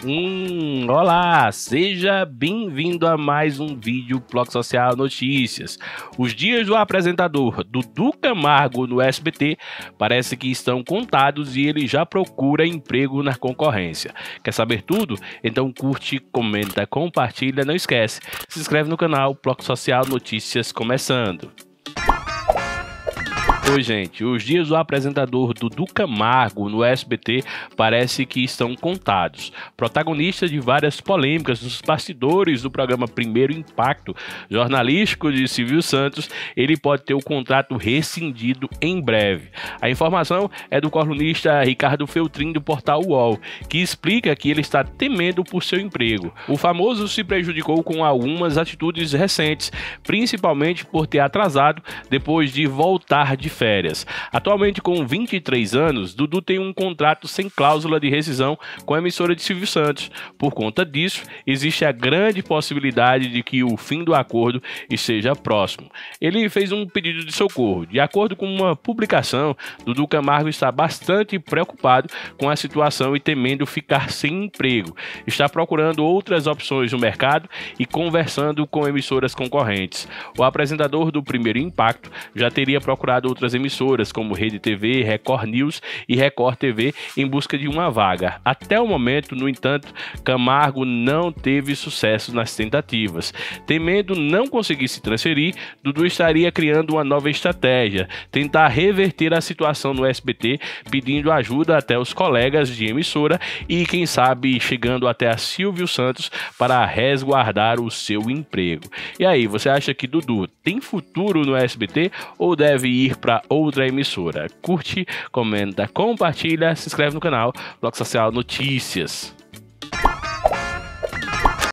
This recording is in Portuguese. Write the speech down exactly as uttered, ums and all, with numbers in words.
Hum, olá, seja bem-vindo a mais um vídeo Bloco Social Notícias. Os dias do apresentador Dudu Camargo no S B T parece que estão contados e ele já procura emprego na concorrência. Quer saber tudo? Então curte, comenta, compartilha, não esquece, se inscreve no canal Bloco Social Notícias começando. Oi, gente, os dias do apresentador Dudu Camargo no S B T parece que estão contados. Protagonista de várias polêmicas nos bastidores do programa Primeiro Impacto jornalístico de Silvio Santos, ele pode ter o contrato rescindido em breve. A informação é do colunista Ricardo Feltrin do portal U O L, que explica que ele está temendo por seu emprego. O famoso se prejudicou com algumas atitudes recentes, principalmente por ter atrasado depois de voltar de férias. Atualmente com vinte e três anos, Dudu tem um contrato sem cláusula de rescisão com a emissora de Silvio Santos. Por conta disso, existe a grande possibilidade de que o fim do acordo esteja próximo. Ele fez um pedido de socorro. De acordo com uma publicação, Dudu Camargo está bastante preocupado com a situação e temendo ficar sem emprego. Está procurando outras opções no mercado e conversando com emissoras concorrentes. O apresentador do Primeiro Impacto já teria procurado outras emissoras como Rede T V, Record News e Record T V em busca de uma vaga. Até o momento, no entanto, Camargo não teve sucesso nas tentativas. Temendo não conseguir se transferir, Dudu estaria criando uma nova estratégia, tentar reverter a situação no S B T, pedindo ajuda até os colegas de emissora e, quem sabe, chegando até a Silvio Santos para resguardar o seu emprego. E aí, você acha que Dudu tem futuro no S B T ou deve ir para outra emissora? Curte, comenta, compartilha, se inscreve no canal Bloco Social Notícias.